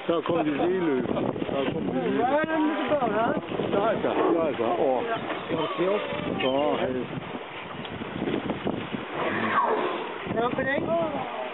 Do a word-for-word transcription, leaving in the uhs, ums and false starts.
Der kom de seeløb. Der kom de seeløb. Right under the boat, huh? Der er der. Der er der. Åh. Så, hey. Company?